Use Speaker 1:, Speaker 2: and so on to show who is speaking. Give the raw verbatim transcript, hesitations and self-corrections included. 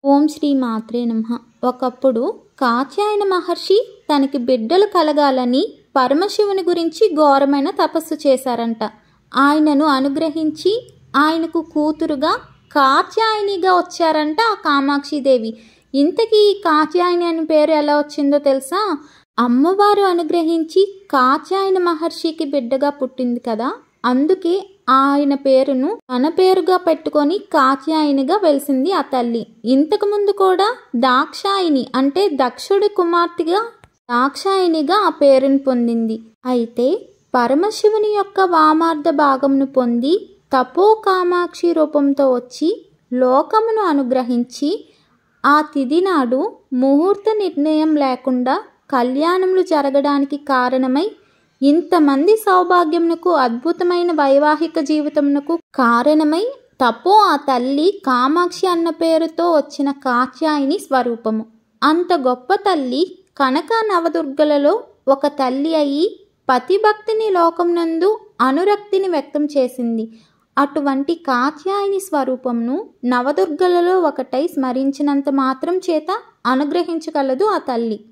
Speaker 1: ఓం శ్రీ మాత్రే నమః. ఒకప్పుడు కాత్యాయన మహర్షి తనకి బిడ్డలు కలగాలని పరమశివుని గురించి ఘోరమైన తపస్సు చేశారంట. ఆయనను అనుగ్రహించి ఆయనకు కూతురుగా కాత్యాయనిగా వచ్చారంట ఆ కామాక్షిదేవి. ఇంతకీ ఈ కాత్యాయని అని పేరు ఎలా వచ్చిందో తెలుసా? అమ్మవారు అనుగ్రహించి కాత్యాయన మహర్షికి బిడ్డగా పుట్టింది కదా, అందుకే ఆయన పేరును తన పేరుగా పెట్టుకొని కాత్యాయనిగా వెలిసింది ఆ తల్లి. ఇంతకు ముందు కూడా దాక్షాయిని అంటే దక్షుడి కుమార్తెగా దాక్షాయినిగా ఆ పేరును పొందింది. అయితే పరమశివుని యొక్క వామార్ధ భాగమును పొంది తపో కామాక్షి రూపంతో వచ్చి లోకమును అనుగ్రహించి ఆ తిథి నాడు ముహూర్త నిర్ణయం లేకుండా కళ్యాణములు జరగడానికి కారణమై ఇంతమంది సౌభాగ్యమునకు అద్భుతమైన వైవాహిక జీవితమునకు కారణమై తపో ఆ తల్లి కామాక్షి అన్న పేరుతో వచ్చిన కాత్యాయని స్వరూపము. అంత గొప్ప తల్లి కనక నవదుర్గలలో ఒక తల్లి అయి పతిభక్తిని లోకమునందు అనురక్తిని వ్యక్తం చేసింది. అటువంటి కాత్యాయని స్వరూపమును నవదుర్గలలో ఒకటై స్మరించినంత మాత్రం చేత అనుగ్రహించగలదు ఆ తల్లి.